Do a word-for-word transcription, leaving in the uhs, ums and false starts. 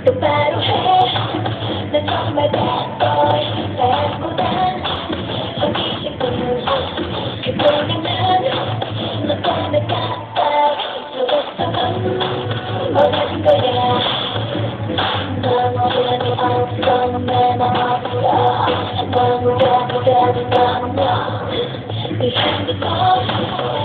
똑바로 해난 정말 bad boy 바보단 어디서 끊는 그보다는 너 때문에 깜빡 속았어 어디진 거야 넌 어디라도 없어 내 맘 없어 넌 무엇보다도 넌 너 네 핸드폰